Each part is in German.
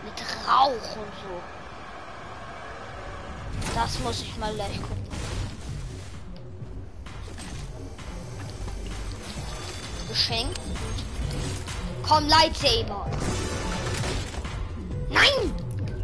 Mit Rauch und so. Das muss ich mal gleich gucken. Geschenk. Komm, Lightsaber. Nein!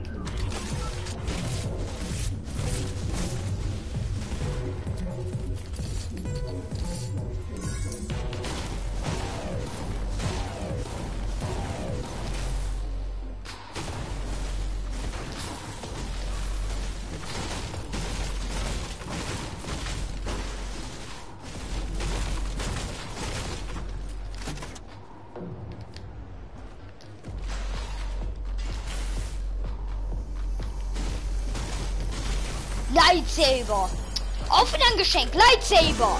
Lightsaber. Auf in ein Geschenk. Lightsaber.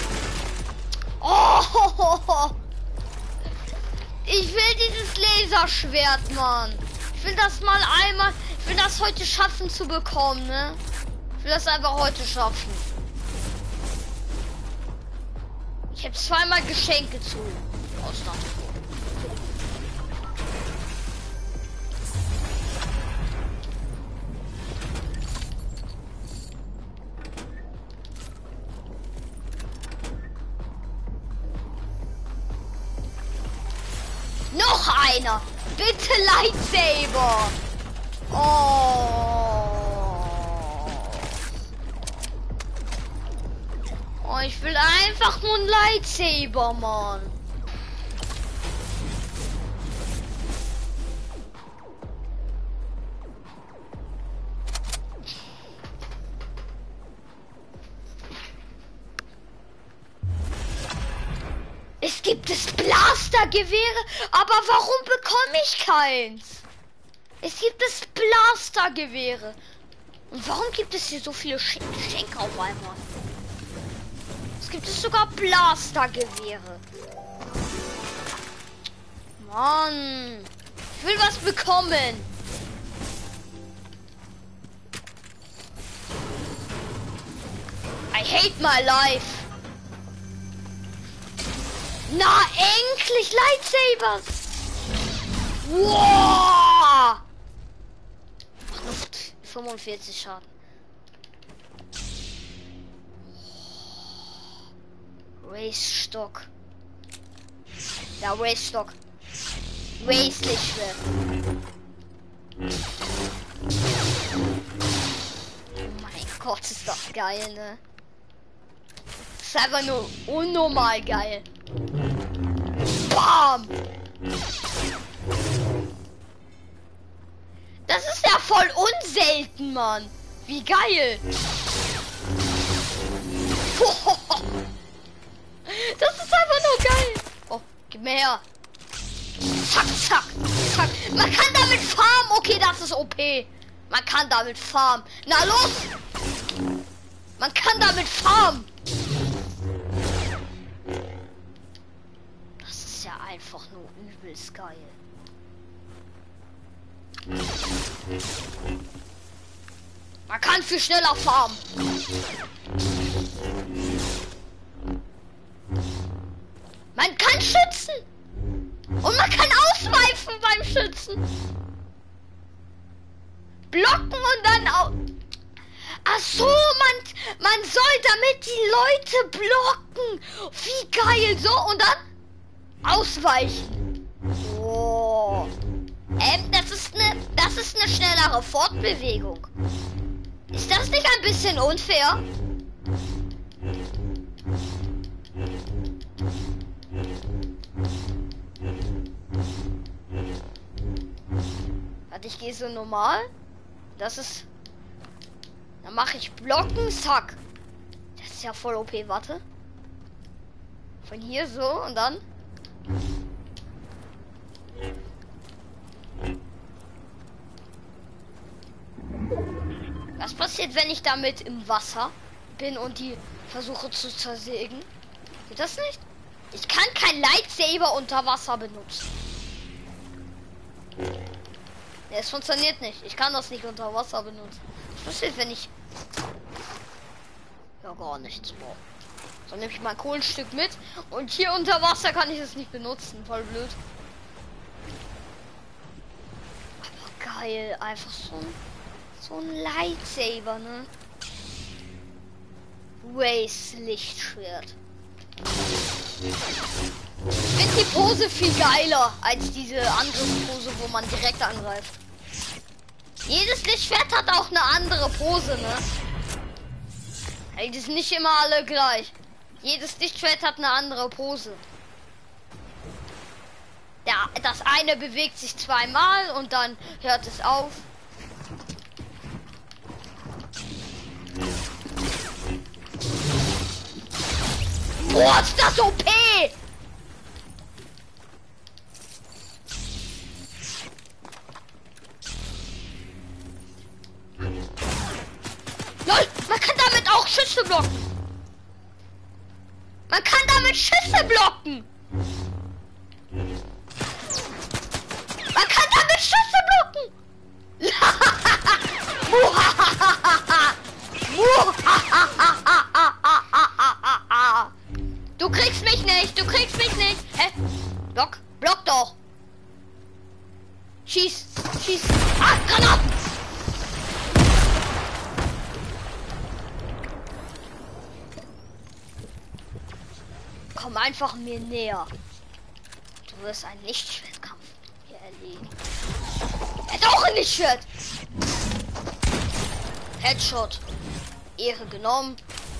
Oh, ich will dieses Laserschwert, Mann. Ich will das mal einmal. Ich will das heute schaffen zu bekommen, ne? Ich will das einfach heute schaffen. Ich habe zweimal Geschenke zu Ausland. Noch einer! Bitte Lightsaber! Oh. Oh, ich will einfach nur ein Lightsaber, Mann. Es gibt es Blastergewehre, aber warum bekomme ich keins? Es gibt es Blastergewehre. Und warum gibt es hier so viele Geschenke auf einmal? Es gibt es sogar Blastergewehre. Mann, ich will was bekommen. I hate my life. Na, endlich Lightsabers! Wow! Macht noch 45 Schaden. Race-Stock. Ja, Race-Stock. Race-Lichtschwert. Oh mein Gott, ist das geil, ne? Das ist einfach nur unnormal geil. Bam! Das ist ja voll unselten, Mann. Wie geil. Das ist einfach nur geil. Oh, gib mir her. Zack, zack, zack. Man kann damit farmen. Okay, das ist OP. Man kann damit farmen. Na los. Man kann damit farmen. Das ist ja einfach nur übelst geil. Man kann viel schneller farmen. Man kann schützen. Und man kann ausweichen beim Schützen. Blocken und dann auch. Ach so, man soll damit die Leute blocken. Wie geil. So, und dann ausweichen. Oh. Das ist eine schnellere Fortbewegung. Ist das nicht ein bisschen unfair? Warte, ich gehe so normal. Das ist... Dann mache ich Blocken, zack. Das ist ja voll OP, warte. Von hier so und dann... Was passiert, wenn ich damit im Wasser bin und die versuche zu zersägen? Geht das nicht? Ich kann kein Lightsaber unter Wasser benutzen. Ja, es funktioniert nicht. Ich kann das nicht unter Wasser benutzen. Was passiert, wenn ich... Ja, gar nichts. Boah. So nehme ich mal ein Kohlenstück mit und hier unter Wasser kann ich es nicht benutzen. Voll blöd. Aber geil. Einfach so ein Lightsaber, ne? Rays Lichtschwert. Ich finde die Pose viel geiler als diese andere Pose, wo man direkt angreift. Jedes Lichtschwert hat auch eine andere Pose, ne? Hey, die sind nicht immer alle gleich. Jedes Lichtschwert hat eine andere Pose. Ja, das eine bewegt sich zweimal und dann hört es auf. Boah, ist das OP! Lol, man kann damit auch Schüsse blocken. Man kann damit Schüsse blocken. Man kann damit Schüsse blocken. Du kriegst mich nicht, du kriegst mich nicht. Hä? Block, block doch. Schieß, schieß. Ah, Granaten. Komm einfach mir näher. Du wirst einen Lichtschwertkampf hier erledigen. Er hat auch ein Lichtschwert. Headshot. Ehre genommen.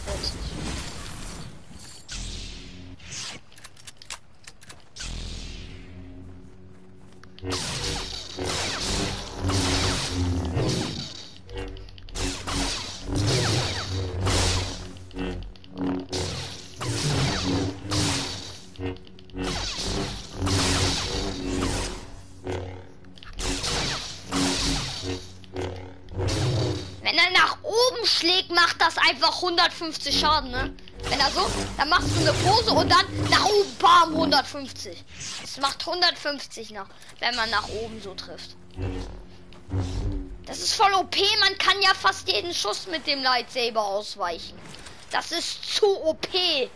Wenn er nach oben schlägt, macht das einfach 150 Schaden, ne? Wenn er so, dann machst du eine Pose und dann nach oben, bam, 150. Es macht 150 nach, wenn man nach oben so trifft. Das ist voll OP, man kann ja fast jeden Schuss mit dem Lightsaber ausweichen. Das ist zu OP.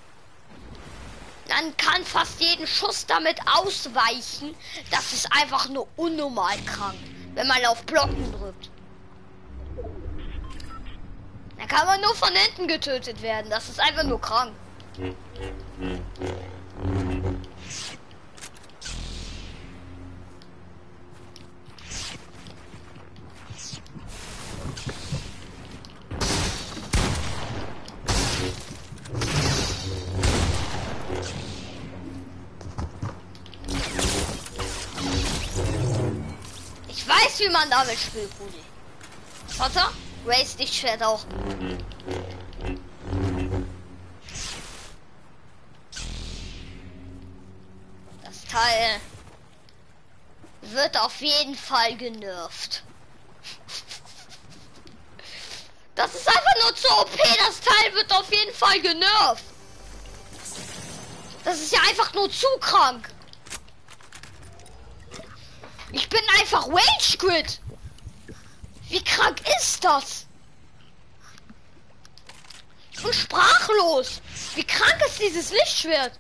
Man kann fast jeden Schuss damit ausweichen. Das ist einfach nur unnormal krank, wenn man auf Blocken drückt. Dann kann man nur von hinten getötet werden. Das ist einfach nur krank. Ich weiß, wie man damit spielt, Brudi. Was hat er? Race Lichtschwert auch. Das Teil wird auf jeden Fall genervt. Das ist einfach nur zu OP. Das Teil wird auf jeden Fall genervt. Das ist ja einfach nur zu krank. Ich bin einfach Rage Quit. Wie krank ist das? Ich bin sprachlos. Wie krank ist dieses Lichtschwert?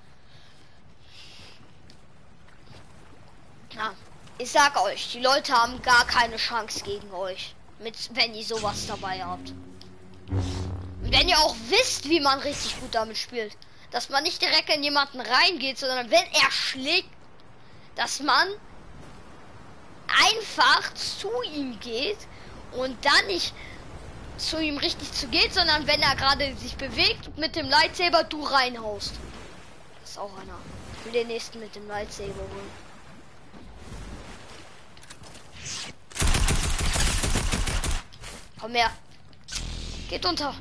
Ja, ich sag euch, die Leute haben gar keine Chance gegen euch, wenn ihr sowas dabei habt. Und wenn ihr auch wisst, wie man richtig gut damit spielt, dass man nicht direkt in jemanden reingeht, sondern wenn er schlägt, dass man einfach zu ihm geht und dann nicht zu ihm richtig zu geht, sondern wenn er gerade sich bewegt mit dem Lightsaber du reinhaust. Das ist auch einer. Ich will den nächsten mit dem Lightsaber holen. Komm her. Geht unter.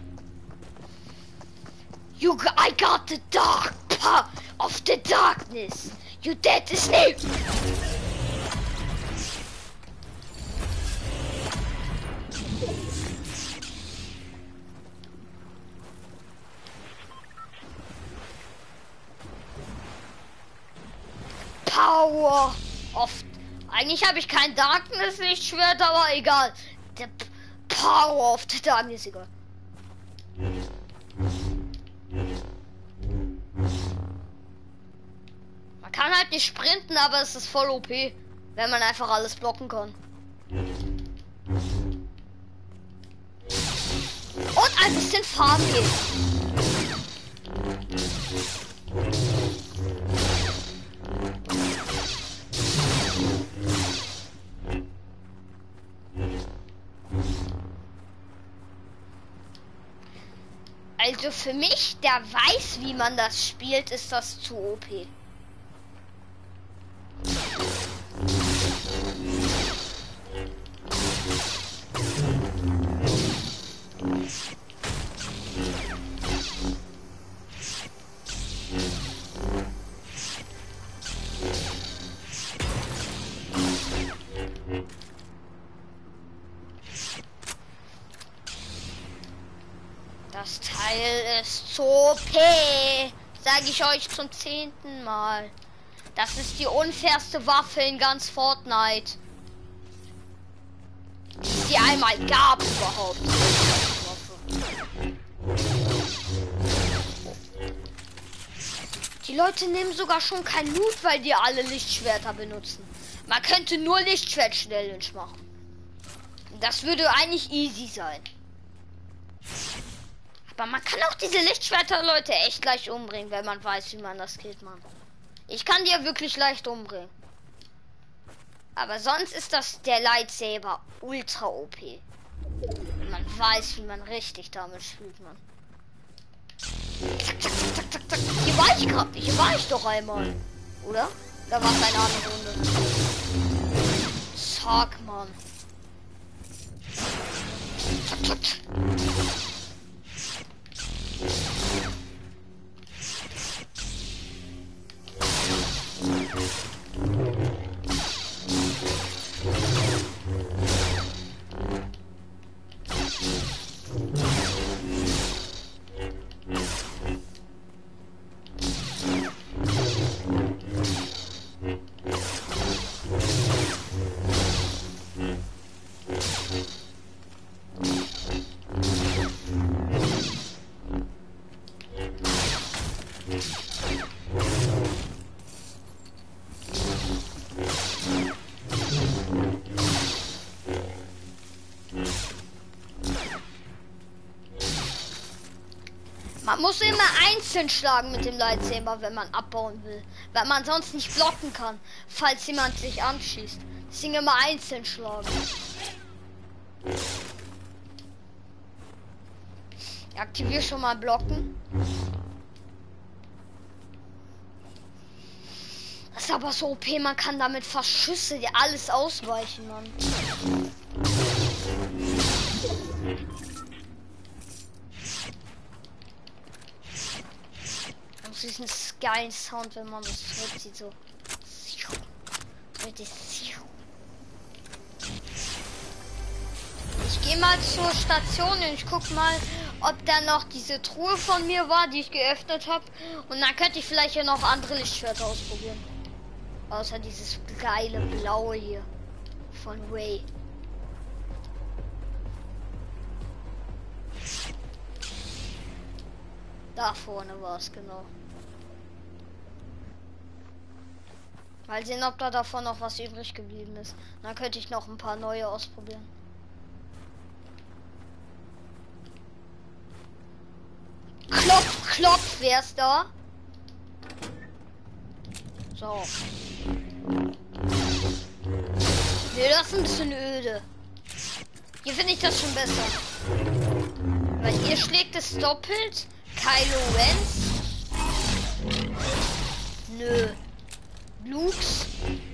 I got the dark power of the darkness. You dead Snake. Power of... Eigentlich habe ich kein Darkness Lichtschwert, aber egal. Der Power of the Darkness, egal. Man kann halt nicht sprinten, aber es ist voll OP, wenn man einfach alles blocken kann. Farm gehen. Also für mich, der weiß, wie man das spielt, ist das zu OP. Das Teil ist so OP, sage ich euch zum 10. Mal. Das ist die unfairste Waffe in ganz Fortnite, die es hier einmal gab überhaupt. Die Leute nehmen sogar schon kein Loot, weil die alle Lichtschwerter benutzen. Man könnte nur Lichtschwert-Challenge machen. Das würde eigentlich easy sein. Aber man kann auch diese Lichtschwerter-Leute echt leicht umbringen, wenn man weiß, wie man das killt, Mann. Ich kann die ja wirklich leicht umbringen. Aber sonst ist das der Lightsaber ultra OP. Man weiß, wie man richtig damit spielt, Mann. Zack, zack, zack, zack, zack, zack. Hier war ich gerade. Hier war ich doch einmal. Oder? Da war es eine andere Runde. Zack, Mann. Zack, zack. Man muss immer einzeln schlagen mit dem Lightsaber, wenn man abbauen will, weil man sonst nicht blocken kann, falls jemand sich anschießt. Deswegen immer einzeln schlagen. Ich aktiviere schon mal blocken. Das ist aber so OP, man kann damit fast Schüsse, die alles ausweichen, Mann. Diesen geilen Sound, wenn man das hört, sieht so. Ich gehe mal zur Station und ich guck mal, ob da noch diese Truhe von mir war, die ich geöffnet habe. Und dann könnte ich vielleicht hier noch andere Lichtschwerter ausprobieren. Außer dieses geile blaue hier von Ray. Da vorne war es genau. Mal sehen, ob da davon noch was übrig geblieben ist. Dann könnte ich noch ein paar neue ausprobieren. Klopf, klopf, wer ist da? So. Nee, das ist ein bisschen öde. Hier finde ich das schon besser. Weil hier schlägt es doppelt. Kylo Ren. Nö. Lux.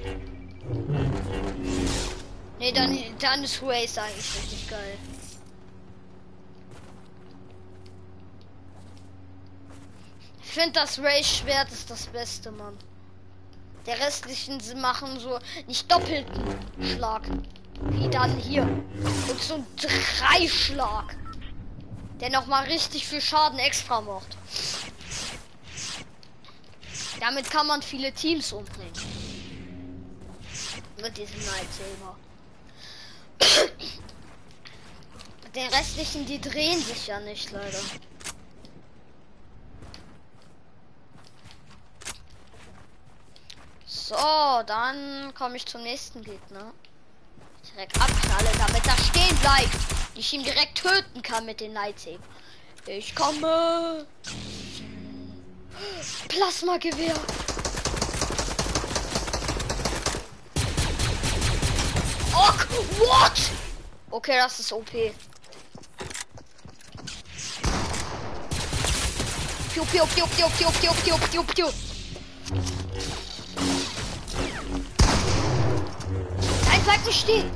Ne, dann ist Race eigentlich richtig geil. Ich finde das Race-Schwert ist das Beste, Mann. Der restlichen sie machen so nicht doppelten Schlag. Wie dann hier. Und so ein Dreischlag. Der noch mal richtig viel Schaden extra macht. Damit kann man viele Teams umbringen. Mit diesem Lightsaber. Den restlichen, die drehen sich ja nicht, leider. So, dann komme ich zum nächsten Gegner. Direkt abknalle, damit er stehen bleibt. Ich ihn direkt töten kann mit den Lightsaber. Ich komme. Plasmagewehr. Oh, what? Okay, das ist OP. Piu, piu, piu, piu, piu, piu, piu, piu, piu. Nein, bleib nicht stehen.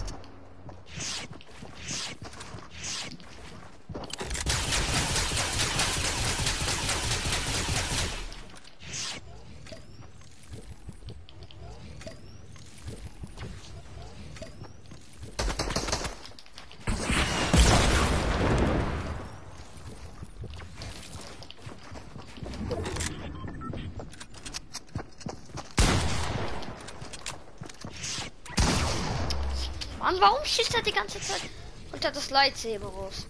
Mann, warum schießt er die ganze Zeit unter das Lightsaber raus?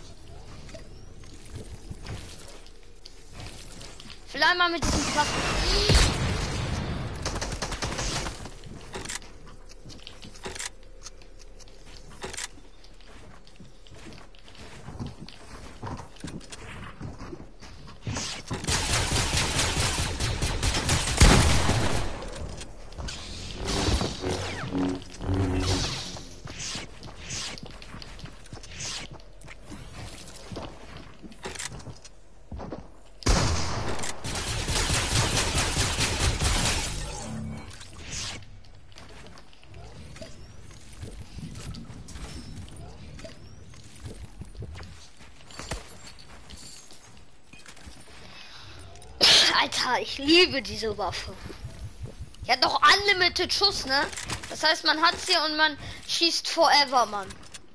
Vielleicht mal mit diesem Plasma. Alter, ich liebe diese Waffe. Die hat doch unlimited Schuss, ne? Das heißt, man hat sie und man schießt forever, Mann.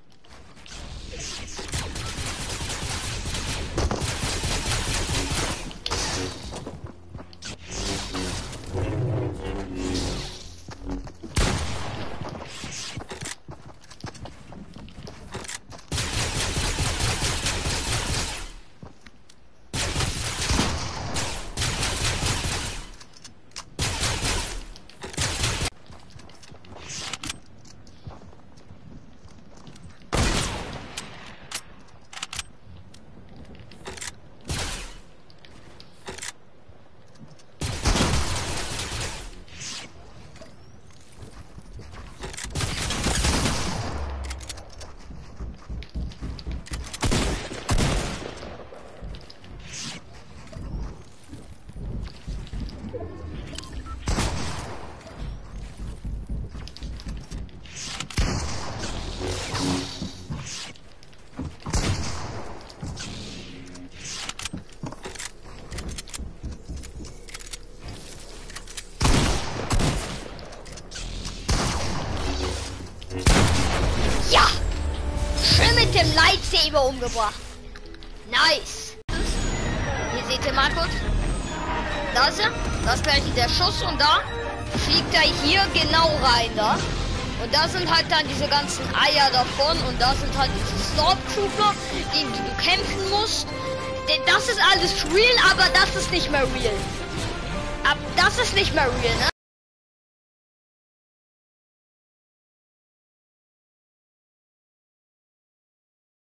Dem Lightsaber umgebracht. Nice. Hier seht ihr mal kurz. Da ist er. Da ist gleich der Schuss und da fliegt er hier genau rein da. Und da sind halt dann diese ganzen Eier davon und da sind halt diese Stormtrooper, gegen die du kämpfen musst. Das ist alles real, aber das ist nicht mehr real. Das ist nicht mehr real, ne?